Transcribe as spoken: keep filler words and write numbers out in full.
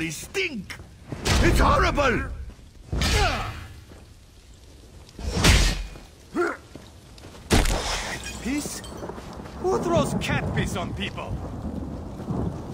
holy stink! It's horrible! Piss? Who throws cat piss on people?